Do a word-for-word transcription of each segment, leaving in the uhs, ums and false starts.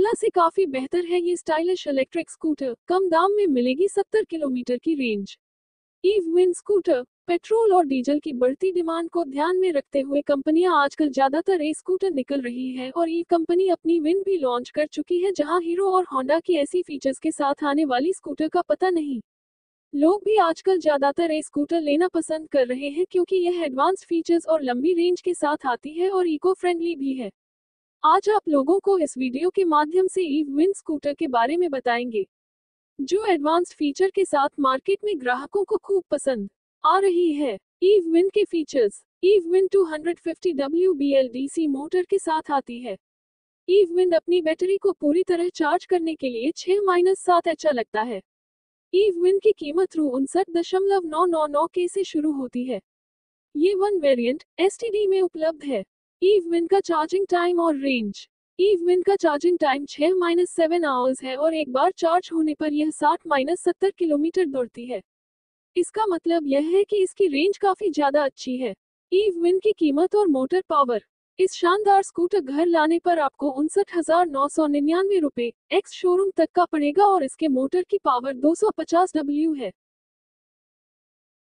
ओला से काफी बेहतर है ये स्टाइलिश इलेक्ट्रिक स्कूटर। कम दाम में मिलेगी सत्तर किलोमीटर की range. Eeve Win scooter. Petrol और डीजल की बढ़ती डिमांड को ध्यान में रखते हुए कंपनियां आजकल ज्यादातर ई स्कूटर निकल रही है और ईव कंपनी अपनी विन भी लॉन्च कर चुकी है, जहां हीरो और होंडा की ऐसी फीचर्स के साथ आने वाली स्कूटर का पता नहीं। लोग भी आजकल ज्यादातर ई स्कूटर लेना पसंद कर रहे हैं क्योंकि यह एडवांस फीचर्स और लंबी रेंज के साथ आती है और इको फ्रेंडली भी है। आज आप लोगों को इस वीडियो के माध्यम से ईव विन स्कूटर के बारे में बताएंगे, जो एडवांस फीचर के साथ मार्केट में ग्राहकों को खूब पसंद आ रही है। ईव विन के फीचर्स। ईव विन दो सौ पचास watt B L D C motor के साथ आती है। ईव विन अपनी बैटरी को पूरी तरह चार्ज करने के लिए छह सात एच लगता है। ईव विन की कीमत रू उनसठ दशमलव नौ नौ नौ के से शुरू होती है। ये one variant S T D में उपलब्ध है। ईव विन का चार्जिंग टाइम और रेंज। ईव विन का चार्जिंग टाइम छह सात आवर्स है और एक बार चार्ज होने पर यह साठ सत्तर किलोमीटर दौड़ती है। इसका मतलब यह है कि इसकी रेंज काफी ज्यादा अच्छी है। ईव विन की कीमत और मोटर पावर। इस शानदार स्कूटर घर लाने पर आपको उनसठ हजार नौ सौ निन्यानवे रुपए एक्स शोरूम तक का पड़ेगा और इसके मोटर की पावर दो सौ पचास वॉट है।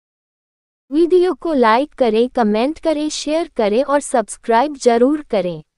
वीडियो को लाइक करें, कमेंट करें, शेयर करें और सब्सक्राइब जरूर करें।